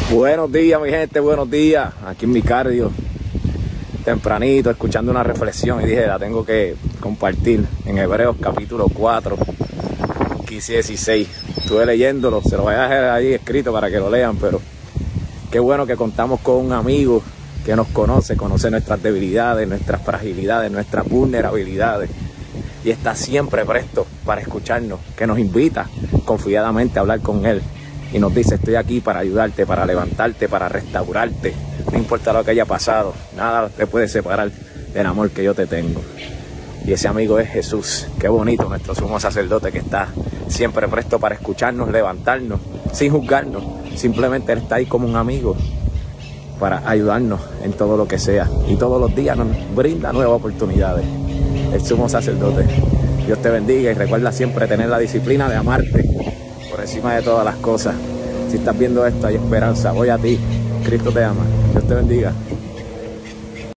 Buenos días, mi gente, buenos días. Aquí en mi cardio, tempranito, escuchando una reflexión y dije, la tengo que compartir en Hebreos capítulo 4, 15 y 16. Estuve leyéndolo, se lo voy a dejar ahí escrito para que lo lean, pero qué bueno que contamos con un amigo que nos conoce nuestras debilidades, nuestras fragilidades, nuestras vulnerabilidades, y está siempre presto para escucharnos, que nos invita confiadamente a hablar con él. Y nos dice, estoy aquí para ayudarte, para levantarte, para restaurarte. No importa lo que haya pasado, nada te puede separar del amor que yo te tengo. Y ese amigo es Jesús. Qué bonito, nuestro sumo sacerdote, que está siempre presto para escucharnos, levantarnos, sin juzgarnos. Simplemente Él está ahí como un amigo para ayudarnos en todo lo que sea. Y todos los días nos brinda nuevas oportunidades. El sumo sacerdote. Dios te bendiga y recuerda siempre tener la disciplina de amarte por encima de todas las cosas. Si estás viendo esto, hay esperanza. Voy a ti. Cristo te ama. Dios te bendiga.